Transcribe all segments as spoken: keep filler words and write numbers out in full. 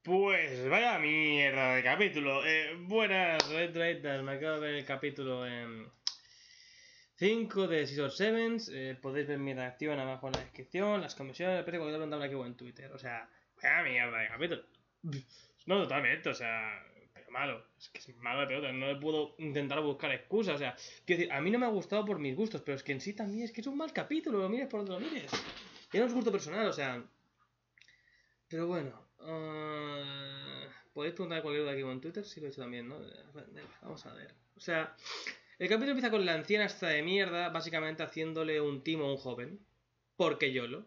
Pues vaya mierda de capítulo. Eh, buenas, Redraiters. Me acabo de ver el capítulo en cinco de Season siete. Eh, podéis ver mi reacción abajo en la descripción, las comisiones, el precio que lo han aquí o en Twitter. O sea, vaya mierda de capítulo. No, totalmente, o sea, pero malo. Es que es malo de pelota. No le puedo intentar buscar excusas. O sea, quiero decir, a mí no me ha gustado por mis gustos, pero es que en sí también es que es un mal capítulo. Lo mires por donde lo mires. Y no es gusto personal, o sea. Pero bueno, uh, podéis preguntar cualquier duda aquí en Twitter, si lo he hecho también, ¿no? Vamos a ver. O sea, el capítulo empieza con la anciana esta de mierda, básicamente haciéndole un timo a un joven. Porque YOLO.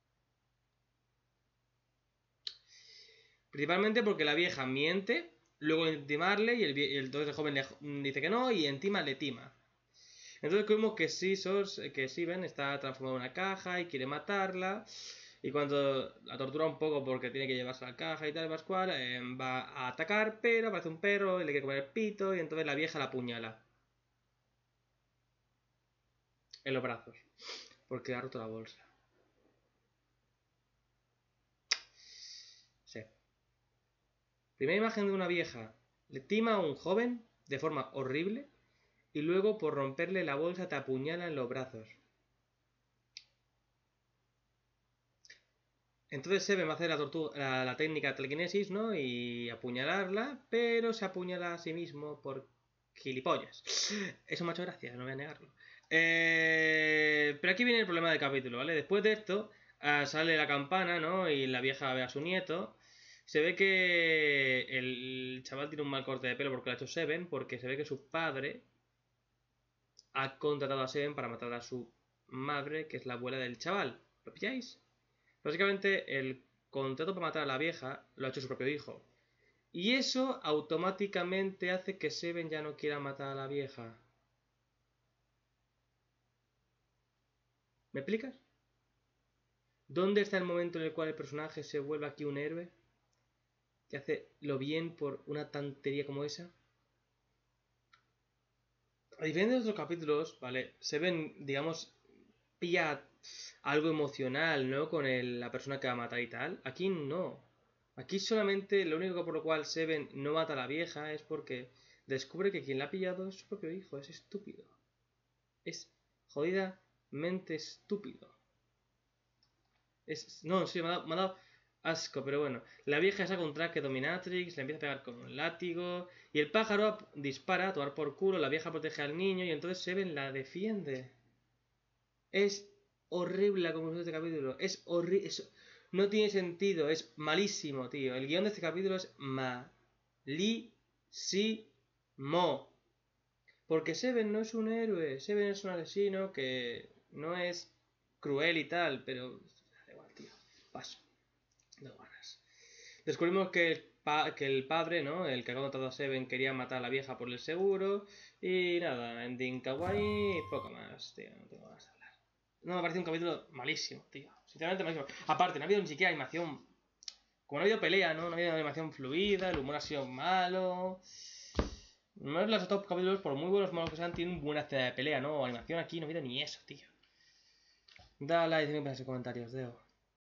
Principalmente porque la vieja miente, luego intimarle y el, y el, entonces el joven le dice que no y encima le tima. Entonces vemos que Scissors, que Steven está transformado en una caja y quiere matarla. Y cuando la tortura un poco porque tiene que llevarse a la caja y tal, Pascual, eh, va a atacar, pero aparece un perro y le quiere comer el pito y entonces la vieja la apuñala. En los brazos. Porque ha roto la bolsa. Sí. Primera imagen de una vieja. Le tima a un joven de forma horrible y luego por romperle la bolsa te apuñala en los brazos. Entonces Seven va a hacer la, tortuga, la, la técnica de telequinesis, ¿no? Y apuñalarla, pero se apuñala a sí mismo por gilipollas. Eso me ha hecho gracia, no voy a negarlo. Eh, pero aquí viene el problema del capítulo, ¿vale? Después de esto, uh, sale la campana, ¿no? Y la vieja ve a su nieto. Se ve que el chaval tiene un mal corte de pelo porque lo ha hecho Seven, porque se ve que su padre ha contratado a Seven para matar a su madre, que es la abuela del chaval. ¿Lo pilláis? Básicamente, el contrato para matar a la vieja lo ha hecho su propio hijo. Y eso automáticamente hace que Seven ya no quiera matar a la vieja. ¿Me explicas? ¿Dónde está el momento en el cual el personaje se vuelve aquí un héroe? Que hace lo bien por una tontería como esa. A diferencia de otros capítulos, ¿vale? Seven, digamos, pilla algo emocional, ¿no? Con el, la persona que va a matar y tal. Aquí no. Aquí solamente lo único por lo cual Seven no mata a la vieja es porque descubre que quien la ha pillado es su propio hijo. Es estúpido. Es jodidamente estúpido. Es, no, sí, me ha, dado, me ha dado asco, pero bueno. La vieja saca un traje dominatrix, le empieza a pegar con un látigo y el pájaro dispara a tomar por culo, la vieja protege al niño y entonces Seven la defiende. Es horrible como es este capítulo. Es horrible. No tiene sentido. Es malísimo, tío. El guión de este capítulo es malísimo. Porque Seven no es un héroe. Seven es un asesino que no es cruel y tal. Pero da igual, tío. Paso. No ganas. Descubrimos que el, pa que el padre, ¿no? El que ha contratado a Seven quería matar a la vieja por el seguro. Y nada, ending kawaii y poco más, tío. No tengo ganas de hablar. No, me parece un capítulo malísimo, tío. Sinceramente malísimo. Aparte, no ha habido ni siquiera animación. Como no ha habido pelea, ¿no? No ha habido animación fluida, el humor ha sido malo. No es los top capítulos, por muy buenos o malos que sean, tienen buena escena de pelea, ¿no? O animación aquí, no ha habido ni eso, tío. Dale like y me en comentarios, Deo.